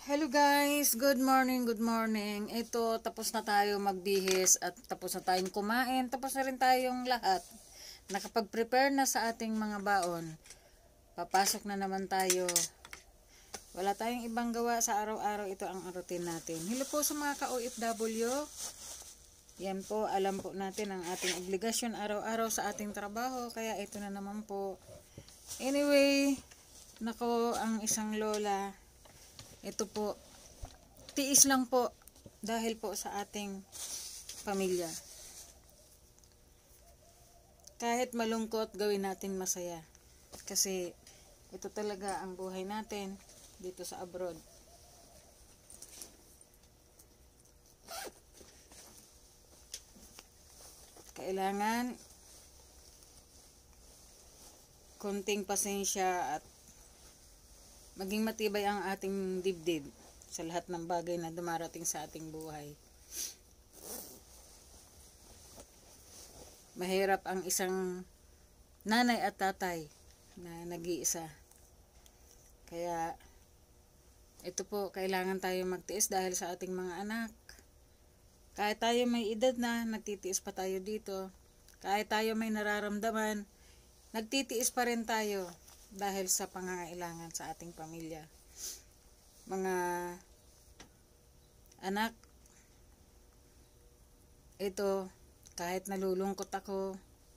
Hello guys, good morning, good morning. Ito, tapos na tayo magbihis at tapos na tayong kumain. Tapos na rin tayong lahat. Nakapag-prepare na sa ating mga baon. Papasok na naman tayo. Wala tayong ibang gawa sa araw-araw. Ito ang routine natin. Hello po sa mga ka-OFW. Yan po, alam po natin ang ating obligasyon araw-araw sa ating trabaho. Kaya ito na naman po. Anyway, nako ang isang lola. Ito po, tiis lang po dahil po sa ating pamilya. Kahit malungkot, gawin natin masaya. Kasi ito talaga ang buhay natin dito sa abroad. Kailangan konting pasensya at maging matibay ang ating dibdib sa lahat ng bagay na dumarating sa ating buhay. Mahirap ang isang nanay at tatay na nag-iisa. Kaya ito po, kailangan tayo magtiis dahil sa ating mga anak. Kahit tayo may edad na, nagtitiis pa tayo dito. Kahit tayo may nararamdaman, nagtitiis pa rin tayo dahil sa pangangailangan sa ating pamilya. Mga anak, ito, kahit nalulungkot ako,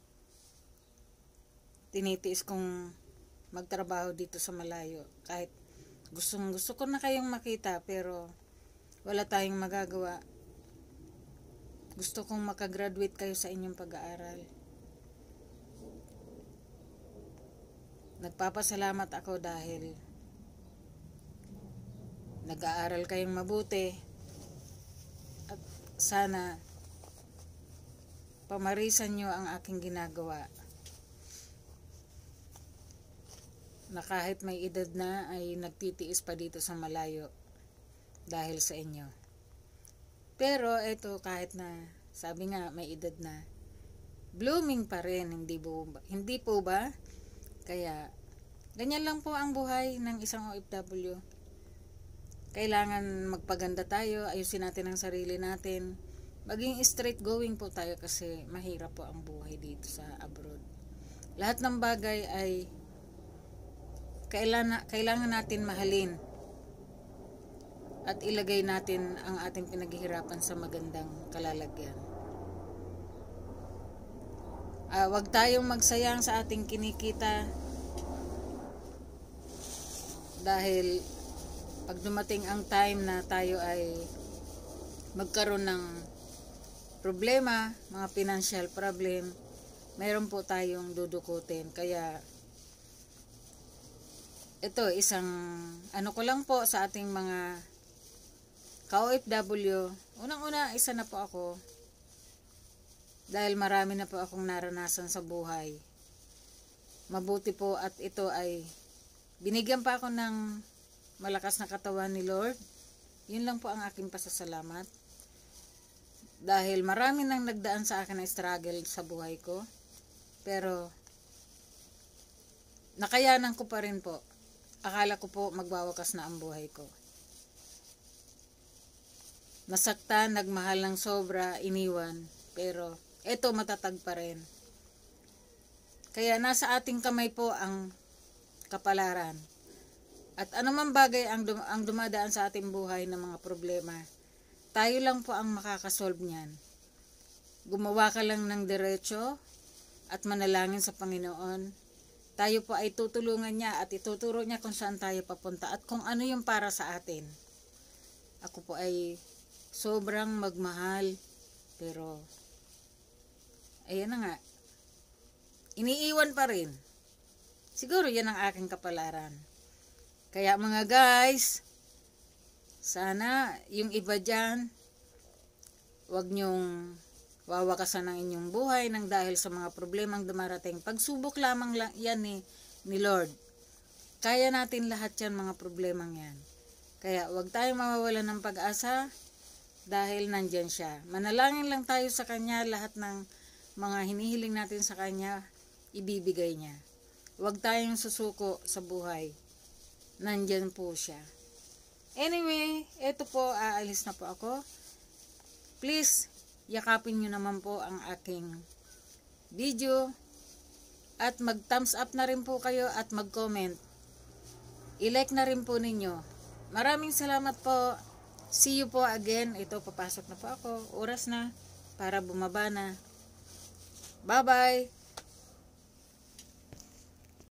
tinitiis kong magtrabaho dito sa malayo. Kahit gusto ko na kayong makita, pero wala tayong magagawa. Gusto kong makagraduate kayo sa inyong pag-aaral. Nagpapasalamat ako dahil nag-aaral kayong mabuti at sana pamarisan nyo ang aking ginagawa na kahit may edad na ay nagtitiis pa dito sa malayo dahil sa inyo. Pero ito, kahit na sabi nga may edad na, blooming pa rin, hindi po ba? Kaya ganyan lang po ang buhay ng isang OFW. Kailangan magpaganda tayo, ayusin natin ang sarili natin, maging straight going po tayo kasi mahirap po ang buhay dito sa abroad. Lahat ng bagay ay kailangan natin mahalin at ilagay natin ang ating pinaghihirapan sa magandang kalalagyan. Wag tayong magsayang sa ating kinikita dahil pag dumating ang time na tayo ay magkaroon ng problema, mga financial problem, mayroon po tayong dudukutin. Kaya ito, isang ano ko lang po sa ating mga ka-OFW. Unang-una, isa na po ako dahil marami na po akong naranasan sa buhay. Mabuti po at ito ay binigyan pa ako ng malakas na katawan ni Lord. Yun lang po ang aking pasasalamat. Dahil marami nang nagdaan sa akin na struggle sa buhay ko. Pero nakayanan ko pa rin po. Akala ko po magwawakas na ang buhay ko. Nasaktan, nagmahal ng sobra, iniwan. Pero eto, matatag pa rin. Kaya nasa ating kamay po ang kapalaran. At anumang bagay ang dumadaan sa ating buhay ng mga problema, tayo lang po ang makakasolve niyan. Gumawa ka lang ng diretso at manalangin sa Panginoon. Tayo po ay tutulungan niya at ituturo niya kung saan tayo papunta at kung ano yung para sa atin. Ako po ay sobrang magmahal, pero ayan na nga, iniiwan pa rin. Siguro yan ang aking kapalaran. Kaya mga guys, sana yung iba dyan, wag nyong wawakasan ng inyong buhay nang dahil sa mga problemang dumarating. Pagsubok lamang lang yan ni Lord. Kaya natin lahat yan, mga problemang yan. Kaya wag tayong mawawalan ng pag-asa dahil nandyan siya. Manalangin lang tayo sa Kanya, lahat ng mga hinihiling natin sa Kanya, ibibigay niya. Huwag tayong susuko sa buhay. Nandyan po siya. Anyway, eto po, aalis na po ako. Please, yakapin nyo naman po ang aking video. At mag-thumbs up na rin po kayo at mag-comment. I-like na rin po ninyo. Maraming salamat po. See you po again. Ito, papasok na po ako. Oras na para bumaba na. Bye-bye.